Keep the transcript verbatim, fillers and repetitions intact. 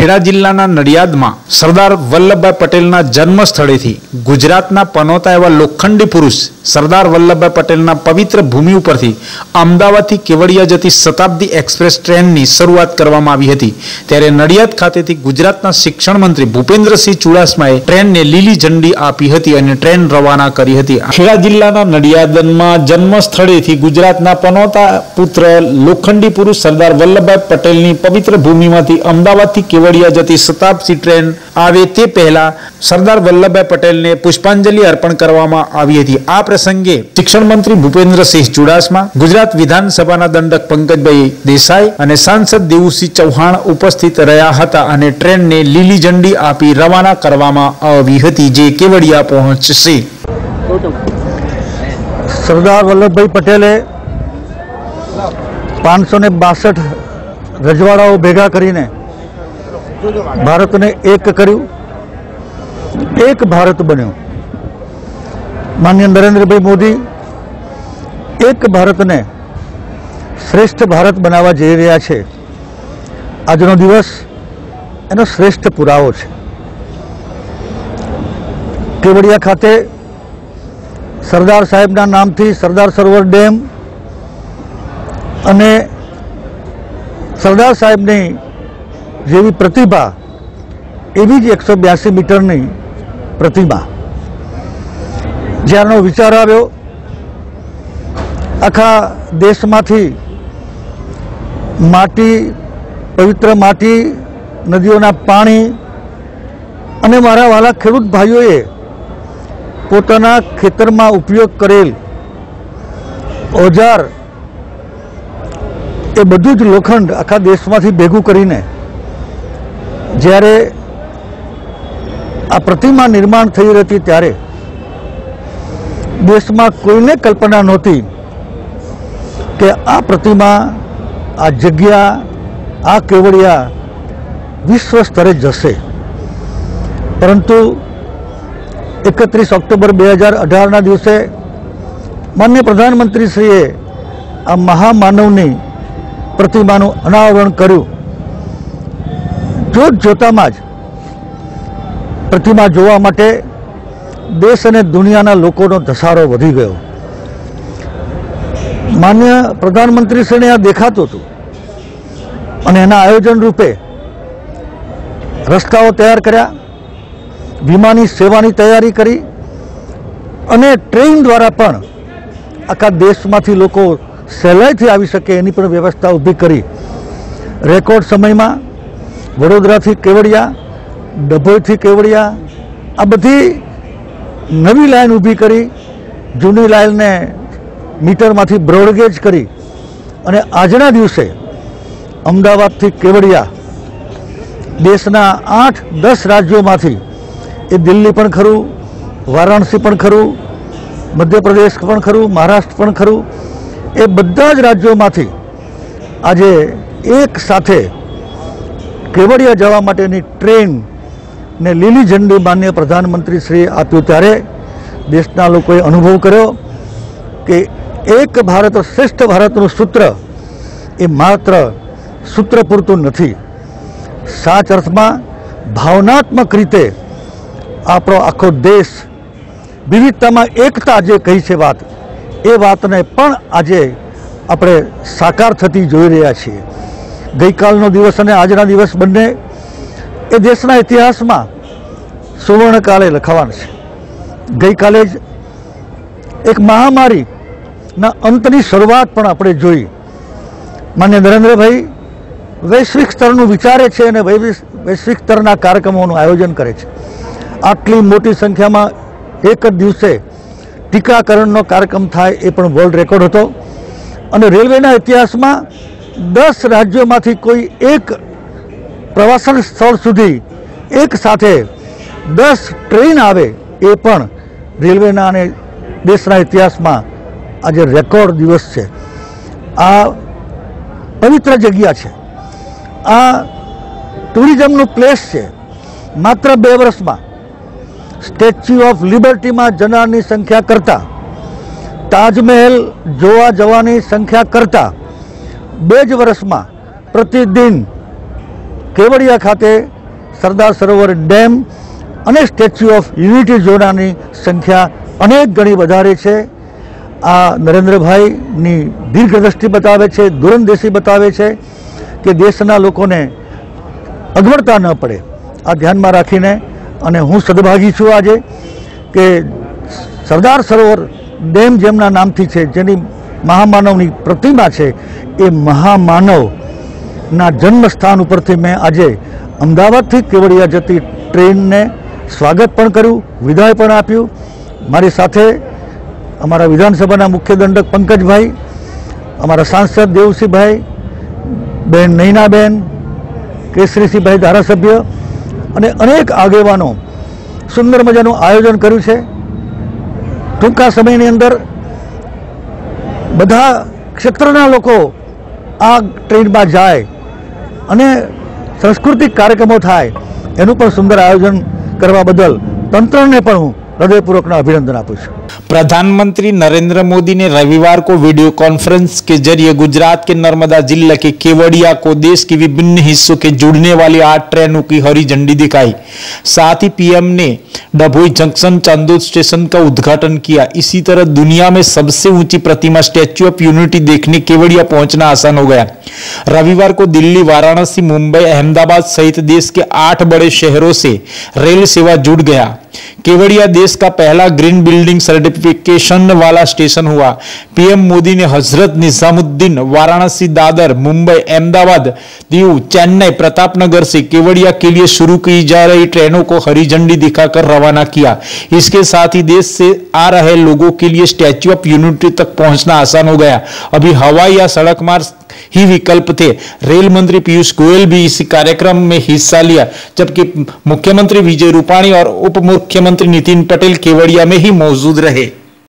ખેડા જિલ્લાના નડિયાદમાં સરદાર વલ્લભભાઈ પટેલના જન્મ સ્થળેથી ગુજરાતના પનોતા એવા લોખંડી પુરુષ સરદાર વલ્લભભાઈ પટેલના પવિત્ર ભૂમિ ઉપરથી અમદાવાદથી કેવડિયા જતી શતાબ્દી એક્સપ્રેસ ટ્રેનની શરૂઆત કરવામાં આવી હતી। ત્યારે નડિયાદ ખાતેથી ગુજરાતના શિક્ષણ મંત્રી ભૂપેન્દ્રસિંહ ચુડાસમાએ ટ્રેનને લીલી ઝંડી આપી હતી અને ટ્રેન રવાના કરી હતી। ખેડા જિલ્લાના નડિયાદમાં જન્મ સ્થળેથી ગુજરાતના પનોતા પુત્ર લોખંડી પુરુષ સરદાર વલ્લભભાઈ પટેલની પવિત્ર ભૂમિમાંથી અમદાવાદથી કેવડિયા જતી શતાબ્દી ટ્રેન આવે તે પહેલા સરદાર વલ્લભભાઈ પટેલને પુષ્પાંજલિ અર્પણ કરવામાં આવી હતી। આ પ્રસંગે શિક્ષણ મંત્રી ભૂપેન્દ્રસિંહ ચુડાસમા, ગુજરાત વિધાનસભાના દંડક પંકજભાઈ દેસાઈ અને સાંસદ દેવુસિંહ ચૌહાણ ઉપસ્થિત રહ્યા હતા અને ટ્રેનને લીલી ઝંડી આપી રવાના કરવામાં આવી હતી, જે કેવડિયા પહોંચશે। સરદાર વલ્લભભાઈ પટેલે પાંચસો ને બાસઠ રજવાડાઓ ભેગા કરીને ભારતને એક કર્યું, એક ભારત બન્યું। માનનીય નરેન્દ્રભાઈ મોદી એક ભારતને શ્રેષ્ઠ ભારત બનાવવા જઈ રહ્યા છે। આજનો દિવસ એનો શ્રેષ્ઠ પુરાવો છે। કેવડિયા ખાતે સરદાર સાહેબના નામથી સરદાર સરોવર ડેમ અને સરદાર સાહેબની જેવી પ્રતિભા એવી જ એકસો બ્યાસી મીટરની પ્રતિમા, જ્યારનો વિચાર આવ્યો આખા દેશમાંથી માટી, પવિત્ર માટી, નદીઓના પાણી અને મારા વાલા ખેડૂત ભાઈઓએ પોતાના ખેતરમાં ઉપયોગ કરેલ ઓજાર એ બધું જ લોખંડ આખા દેશમાંથી ભેગું કરીને જ્યારે આ પ્રતિમા નિર્માણ થઈ રહી હતી ત્યારે દેશમાં કોઈને કલ્પના નહોતી કે આ પ્રતિમા, આ જગ્યા, આ કેવડિયા વિશ્વ સ્તરે જશે। પરંતુ એકત્રીસ ઓક્ટોબર બે હજાર અઢારના દિવસે માનનીય પ્રધાનમંત્રીશ્રીએ આ મહામાનવની પ્રતિમાનું અનાવરણ કર્યું। જોત જોતામાં જ પ્રતિમા જોવા માટે દેશ અને દુનિયાના લોકોનો ધસારો વધી ગયો। માન્ય પ્રધાનમંત્રીશ્રીને આ દેખાતું હતું અને એના આયોજન રૂપે રસ્તાઓ તૈયાર કર્યા, વિમાની સેવાની તૈયારી કરી અને ટ્રેન દ્વારા પણ આખા દેશમાંથી લોકો સહેલાઈથી આવી શકે એની પણ વ્યવસ્થા ઊભી કરી। રેકોર્ડ સમયમાં વડોદરાથી કેવડિયા, ડભોઈથી કેવડિયા આ બધી નવી લાઈન ઊભી કરી, જૂની લાઈનને મીટરમાંથી બ્રોડગેજ કરી અને આજના દિવસે અમદાવાદથી કેવડિયા દેશના આઠ દસ રાજ્યોમાંથી, એ દિલ્હી પણ ખરું, વારાણસી પણ ખરું, મધ્યપ્રદેશ પણ ખરું, મહારાષ્ટ્ર પણ ખરું, એ બધા જ રાજ્યોમાંથી આજે એક સાથે કેવડિયા જવા માટેની ટ્રેનને લીલી ઝંડી માન્ય પ્રધાનમંત્રીશ્રીએ આપ્યું ત્યારે દેશના લોકોએ અનુભવ કર્યો કે એક ભારત શ્રેષ્ઠ ભારતનું સૂત્ર એ માત્ર સૂત્ર પૂરતું નથી, સાચ અર્થમાં ભાવનાત્મક રીતે આપણો આખો દેશ વિવિધતામાં એકતા જે કહી છે વાત, એ વાતને પણ આજે આપણે સાકાર થતી જોઈ રહ્યા છીએ। ગઈકાલનો દિવસ અને આજના દિવસ બંને એ દેશના ઇતિહાસમાં સુવર્ણકાળે લખાવાના છે। ગઈકાલે જ એક મહામારીના અંતની શરૂઆત પણ આપણે જોઈ। માન્ય નરેન્દ્રભાઈ વૈશ્વિક સ્તરનું વિચારે છે અને વૈશ્વિક સ્તરના કાર્યક્રમોનું આયોજન કરે છે। આટલી મોટી સંખ્યામાં એક જ દિવસે ટીકાકરણનો કાર્યક્રમ થાય એ પણ વર્લ્ડ રેકોર્ડ હતો અને રેલવેના ઇતિહાસમાં દસ રાજ્યોમાંથી કોઈ એક પ્રવાસન સ્થળ સુધી એક સાથે દસ ટ્રેન આવે એ પણ રેલવેના અને દેશના ઇતિહાસમાં આજે રેકોર્ડ દિવસ છે। આ પવિત્ર જગ્યા છે, આ ટુરિઝમનું પ્લેસ છે। માત્ર બે વર્ષમાં સ્ટેચ્યુ ઓફ લિબર્ટીમાં જનારની સંખ્યા કરતાં, તાજમહેલ જોવા જવાની સંખ્યા કરતાં બે જ વર્ષમાં પ્રતિદિન કેવડિયા ખાતે સરદાર સરોવર ડેમ અને સ્ટેચ્યુ ઓફ યુનિટી જોડાની સંખ્યા અનેક ગણી વધારે છે. આ નરેન્દ્રભાઈની દીર્ઘદ્રષ્ટિ બતાવે છે, દૂરંદેશી બતાવે છે કે દેશના લોકોને અગવડતા ન પડે. આ ધ્યાનમાં રાખીને અને હું સદભાગી છું આજે કે સરદાર સરોવર ડેમ જેમના નામથી છે, જેની મહામાનવની પ્રતિમા છે, એ મહામાનવના જન્મસ્થાન ઉપરથી મેં આજે અમદાવાદથી કેવડિયા જતી ટ્રેનને સ્વાગત પણ કર્યું, વિદાય પણ આપ્યું. મારી સાથે અમારા વિધાનસભાના મુખ્ય દંડક પંકજભાઈ, અમારા સાંસદ દેવસિંહભાઈ, બેન નૈનાબેન, કેસરીસિંહભાઈ ધારાસભ્ય અને અનેક આગેવાનો સુંદર મજાનું આયોજન કર્યું છે. ટૂંકા સમયની અંદર બધા ક્ષેત્રના લોકો આ ટ્રેનમાં જાય અને સાંસ્કૃતિક કાર્યક્રમો થાય એનું પણ સુંદર આયોજન કરવા બદલ તંત્રને પણ હું हृदयपूर्वक अभिनंदन आपू छूं. प्रधानमंत्री नरेंद्र मोदी ने रविवार को वीडियो कॉन्फ्रेंस के जरिए गुजरात के नर्मदा जिला के केवड़िया को देश के विभिन्न हिस्सों के जुड़ने वाली आठ ट्रेनों की हरी झंडी दिखाई. साथ ही पीएम ने डभोई जंक्शन चांदोद स्टेशन का उद्घाटन किया. इसी तरह दुनिया में सबसे ऊंची प्रतिमा स्टैच्यू ऑफ यूनिटी देखने केवड़िया पहुंचना आसान हो गया. रविवार को दिल्ली, वाराणसी, मुंबई, अहमदाबाद सहित देश के आठ बड़े शहरों से रेल सेवा जुड़ गया. केवड़िया देश का पहला ग्रीन बिल्डिंग सर्टिफिकेशन वाला स्टेशन हुआ. पीएम मोदी ने हजरत निजामुद्दीन, वाराणसी, दादर, मुंबई, अहमदाबाद, दीव, चेन्नई, प्रतापनगर से केवड़िया के लिए शुरू की जा रही ट्रेनों को हरी झंडी दिखाकर रवाना किया. इसके साथ ही देश से आ रहे लोगों के लिए स्टैच्यू ऑफ यूनिटी तक पहुंचना आसान हो गया. अभी हवाई या सड़क मार्ग ही विकल्प थे. रेल मंत्री पीयूष गोयल भी इस कार्यक्रम में हिस्सा लिया, जबकि मुख्यमंत्री विजय रूपाणी और उप मुख्यमंत्री नितिन पटेल केवड़िया में ही मौजूद रहे.